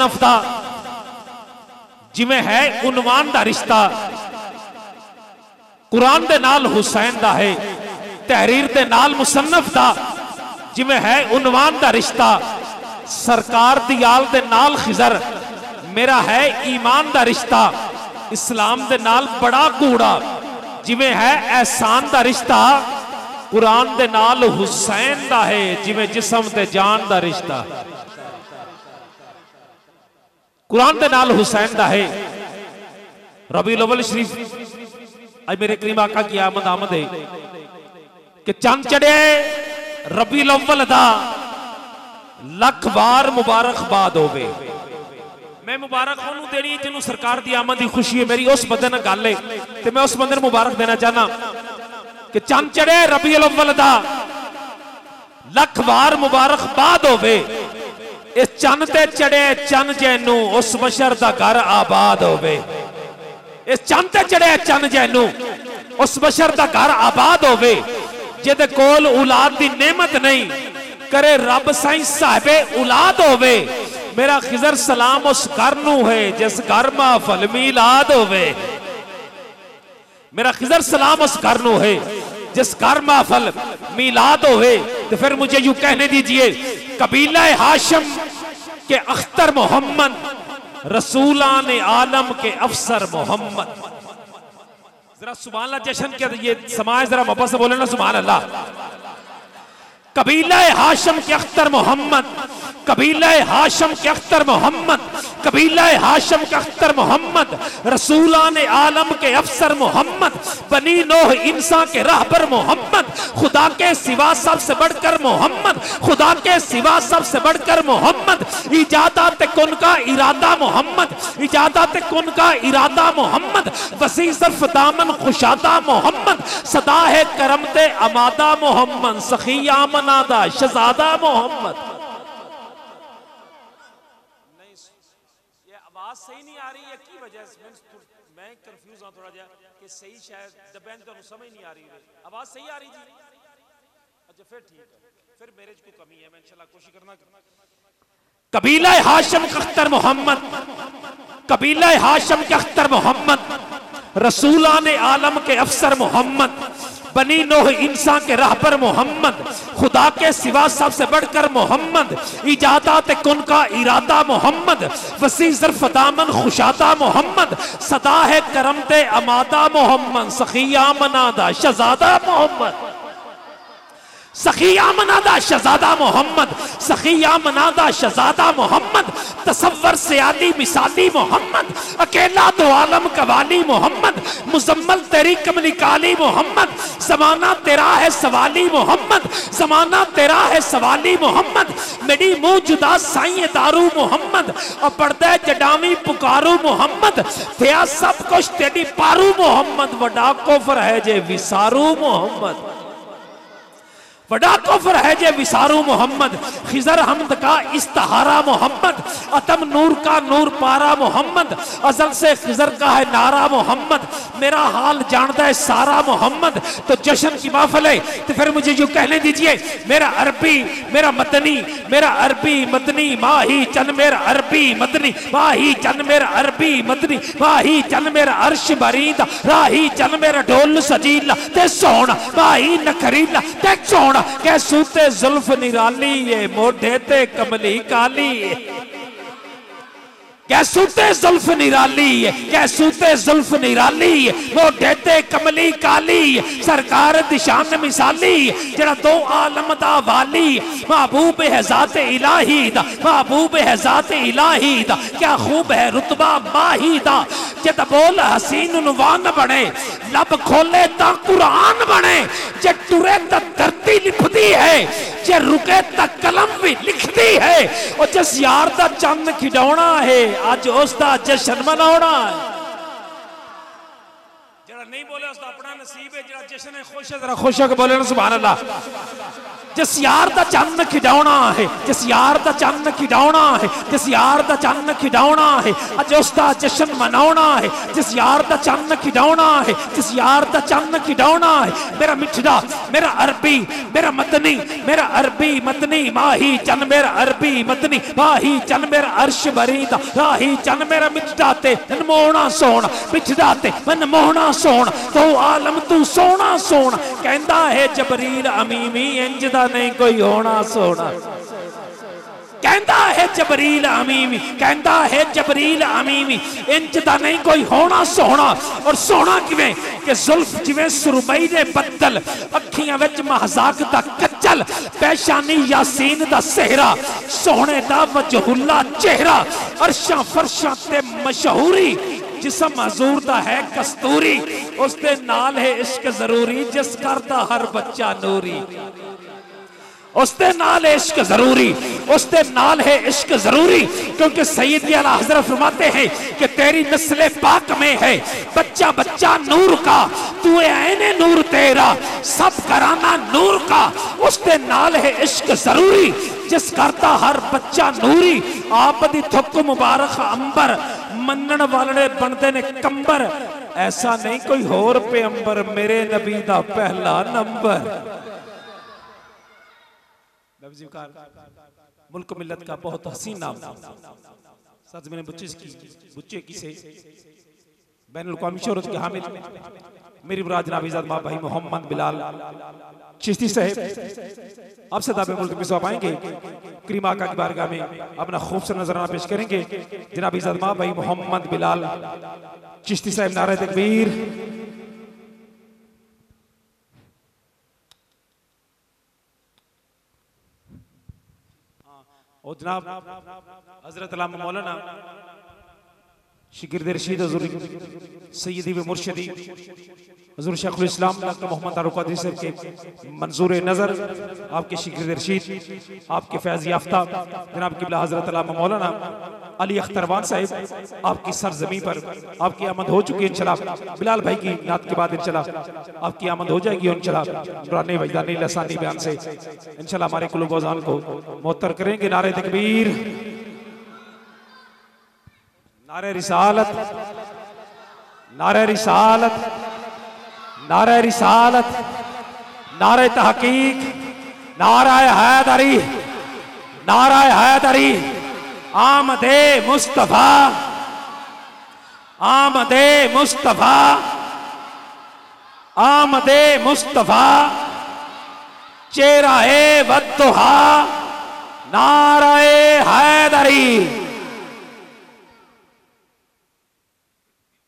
मुसन्नफ दा जिवें है उनवान दा रिश्ता कुरान दे नाल हुसैन दा है, तहरीर दे नाल मुसन्नफ दा जिवें है उनवान दा रिश्ता, सरकार दी आल दे नाल खिजर मेरा है ईमान दा रिश्ता, इस्लाम दे नाल बड़ा कूड़ा जिवें है एहसान दा रिश्ता, कुरान दे नाल हुसैन दा है जिवें जिस्म ते जान दा रिश्ता। कुरान दे नाल हुसैन दा है। रबीउल अव्वल शरीफ आज मेरे करीम आका की आमद है कि चंद चढ़े रबीउल अव्वल दा लख बार मुबारकबाद होवे। मैं मुबारक ओनू देनी है जिन्हों सरकार दी आमद की खुशी है, मेरी उस बंदे नाल गल है ते मैं उस बंदे नूं मुबारक देना चाहना कि चंद चढ़े रबीउल अव्वल दा लख बार मुबारकबाद होवे। इस चन ते चढ़े चन जैनू उस बशर दा घर आबाद होवे। इस चन ते चढ़े चन जैनू उस बशर दा घर आबाद होवे। जिहदे कोल औलाद दी नेमत नहीं करे रब साईं साहिबे औलाद होवे। मेरा खिजर सलाम उस घर नू है जिस घर महफल मीलाद होवे। मेरा खिजर सलाम उस घर नू है जिस घर महफल मीलाद होवे। तो फिर मुझे यूं कहने दीजिए, कबीला हाशिम के अख्तर मोहम्मद, रसूलान आलम के अफसर मोहम्मद। जरा सुभान अल्लाह जश्न के ये समाज जरा मोहब्बत से बोले ना सुभान अल्लाह। कबीला हाशिम के अख्तर मोहम्मद, कबीला हाशिम के अख्तर मोहम्मद, कबीला हाशिम के अख्तर मोहम्मद, रसूलान आलम के अफसर मोहम्मद, बनी नूह इंसान के रहबर मोहम्मद, खुदा के सिवा सबसे बढ़कर मोहम्मद, खुदा के सिवा सबसे बढ़कर मोहम्मद, इजादत कुन का इरादा मोहम्मद, इजादत कुन का इरादा मोहम्मद, वसी सर्फ दामन खुशादा मोहम्मद, सदा है करमते अमादा मोहम्मद, सखिया मनादा शहजादा मोहम्मद। सही नहीं आ रही है की वजह से मैं कंफ्यूज हूं थोड़ा जा कि सही शायद दबैन तो समझ नहीं आ रही है। आवाज सही आ रही जी? अच्छा फिर ठीक है, फिर मेरे को कमी है, मैं इंशाल्लाह कोशिश करना। कबीला हाशिम के अख्तर मोहम्मद, कबीला हाशिम के अख्तर मोहम्मद, रसूलान आलम के अफसर मोहम्मद, बनी नूह इंसान के रहबर मोहम्मद, खुदा के सिवा सबसे बढ़कर मोहम्मद, इजादत कुन का इरादा मोहम्मद, वसी ज़र्फ़ दामन खुशादा मोहम्मद, सदा है करमते अमादा मोहम्मद, सखिया मनादा शहजादा मोहम्मद, सखिया मनादा शहजादा मोहम्मद, सखिया मनादा शहजादा मोहम्मद, तसव्वुर से आली मिसाली मोहम्मद, अकेला दो आलम कवाली मोहम्मद, मुजम्मल तेरी कमली काली मोहम्मद, जमाना तेरा है सवाली मोहम्मद, जमाना तेरा है सवाली मोहम्मद, मेरी मुंह जुदा साईं दारू मोहम्मद, और पर्दे जडावी पुकारू मोहम्मद, थिया सब कुछ तेरी पारू मोहम्मद, वडा कुफ्र है जे विसारू मोहम्मद, बड़ा कुफ्र है जे विसारू मोहम्मद, खिजर हमद का इस्तिहारा मोहम्मद, अतम नूर का नूर पारा मोहम्मद, अजल से खिजर का है नारा मोहम्मद, मेरा हाल जानता है सारा मोहम्मद। तो जश्न की महफिल है तो फिर मुझे यूं कहने दीजिए, मेरा अरबी मेरा मदनी, मेरा अरबी मदनी माही चन, मेरा अरबी मदनी माही चन, मेरा अरबी मदनी माही चन, मेरा अर्श बरीदा राही चन, मेरा ढोल सजीला ते सोना माही नखरीला ते सोना, कै सूते जुल्फ निराली है मोढ़े ते कमली काली है, कै सूते जुल्फ निराली है, कै सूते जुल्फ निराली है मोढ़े ते कमली काली है, सरकार दी शान मिसाली जड़ा दो आलम दा वाली, महबूब है ज़ात इलाही दा, महबूब है ज़ात इलाही दा, क्या खूब है रुतबा माही दा, जद बोल हसीन उनवान बने, लब खोले ता कुरान बने, जे टुरे ता धरती लिखती है, जे रुके ता कलम भी लिखती है, और जिस यार दा चंद खिडौना है अज उसका जश्न मनाना है, जरा नहीं बोले उसका अपना नसीब है, जरा जश्न है खुश है, जरा खुश है बोले ना सुभान अल्लाह। जिस यार दा चन्न खिडाउना है, जिस यार दा चन्न खिडाउना है, जिस यार दा चन्न खिडाउना है, अज उसदा जश्न मनाउना है। जिस यार दा चन्न खिडाउना है, जिस यार दा चन्न खिडाउना है। मेरा मिठड़ा मेरा अरबी मेरा मदनी, मेरा अरबी मदनी माही चन मेरा अरबी मदनी माही चन मेरा अर्श बरीदा राही चन मेरा मिठड़ा ते मनमोहना सोना, मिठड़ा ते मनमोहना सोना, तो आलम तू सोना सोना। कहंदा है जबरील अमीमी इंज दा नहीं कोई होना सोना। कहंदा है जबरील अमीमी, कहंदा है जबरील अमीमी इंज दा नहीं कोई होना सोना। और सोना किवें कि जुल्फ जिवें सुरमई दे बदल, अखियां विच महजाक दा कच्चल, पेशानी यासीन दा सेहरा, सोहणे दा वजहुल्ला चेहरा, अरशां फरशां ते मशहूरी, जिसम हजूर दा है कस्तूरी, उसदे नाल है इश्क जरूरी, जिस करदा हर बच्चा नूरी। उसदे नाल है इश्क जरूरी, उसदे नाल है इश्क जरूरी। क्योंकि सैयद आला हजरत फरमाते हैं कि तेरी नस्ल पाक में है बच्चा बच्चा नूर का, तू ऐने नूर तेरा सब घराना नूर का। उसदे नाल है इश्क जरूरी, जिस करता हर बच्चा नूरी। आप दी थुक मुबारक अंबर, मनन वाले बनते ने कंबर। ऐसा नहीं कोई होर पे अंबर, मेरे नबी दा पहला नंबर। मुल्क मिल्लत का बहुत हसीन नाम, सच मैंने बुच्चे की से बैनुल अक़वामी शोहरत के हामिल मेरी मुराद जनाब इज़्ज़त माँ भाई मोहम्मद बिलाल चिश्ती साहब आपसे दावे मुल्क में सौंप आएंगे। करीम आका की बारगाह में अपना खूबसूरत नजराना पेश करेंगे। जनाब इज़्ज़त माँ भाई मोहम्मद बिलाल चिश्ती साहब, नारे तकबीर। और जनाब हजरत अल्लामा मौलाना शिगिर्द रशीद हजूर सैयदी व मुर्शिदी हजूर शेखुल इस्लाम डॉक्टर मोहम्मद फारूक क़ादरी साहब के मंजूर नज़र, आपके शिगिर्द रशीद, आपके फैज़ याफ्ता जनाब क़िबला हजरत अल्लामा मौलाना अली अख्तरवान साहब, आपकी सरजमी पर आपकी आमद हो चुकी है। इंशाल्लाह बिलाल भाई की नात के बाद इंशाल्लाह आपकी आमद हो जाएगी। इंशाल्लाह नूरानी वजदानी लसानी बयान से इंशाल्लाह हमारे कुलूब व अज़ान को मुअत्तर करेंगे। नारे तकबीर, नारे रिसालत, नारे रिसालत, नारे रिसालत, नारे तहकीक, नारे हैदरी, नारे हैदरी। आमदे मुस्तफा, आमदे मुस्तफा, आमदे मुस्तफा, चेहरा ए वद्दुहा, नारे हैदरी।